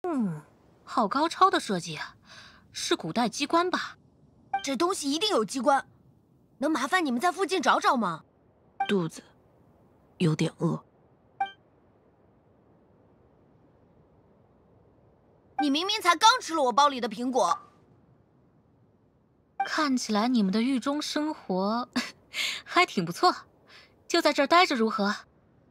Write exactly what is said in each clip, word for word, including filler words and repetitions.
嗯，好高超的设计啊，是古代机关吧？ 这东西一定有机关，能麻烦你们在附近找找吗？ 肚子有点饿。 你明明才刚吃了我包里的苹果。 看起来你们的狱中生活还挺不错，就在这儿待着如何？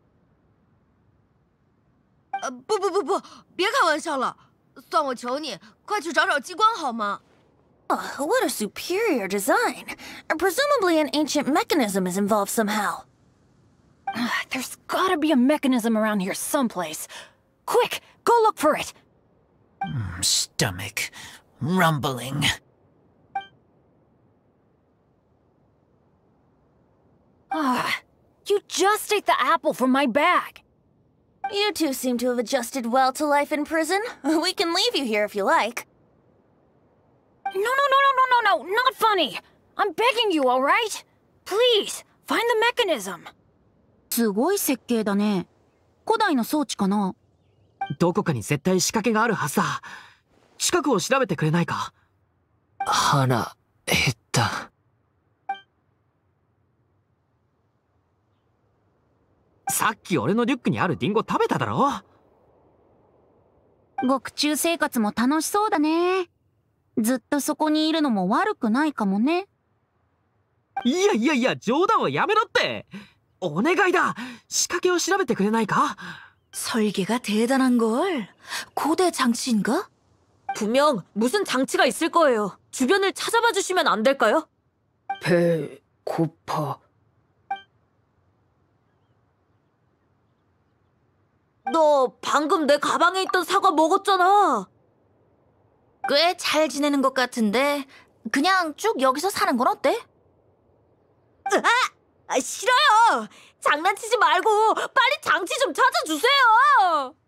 呃，不不不不，别开玩笑了，算我求你，快去找找机关好吗？ Oh, what a superior design. Presumably an ancient mechanism is involved somehow. There's gotta be a mechanism around here someplace. Quick, go look for it! Mm, stomach rumbling. Ah, you just ate the apple from my bag. You two seem to have adjusted well to life in prison. We can leave you here if you like. No, no, no, no, no, no, no, not funny. I'm begging you, all right? Please, find the mechanism. すごい設計だね。古代の装置かな？ どこかに絶対仕掛けがあるはずだ。近くを調べてくれないか？ 腹減った。 さっき俺のリュックにあるリンゴ食べただろ？ 獄中生活も楽しそうだね。ずっとそこにいるのも悪くないかもね。 いやいやいや、冗談はやめろって。お願いだ。仕掛けを調べてくれないか？ 설계가 대단한걸. 고대 장치인가? 분명 무슨 장치가 있을 거예요. 주변을 찾아봐 주시면 안 될까요? 배 고파. 너 방금 내 가방에 있던 사과 먹었잖아. 꽤 잘 지내는 것 같은데 그냥 쭉 여기서 사는 건 어때? 아! 아, 싫어요. 장난치지 말고 빨리 장치 좀 찾아주세요.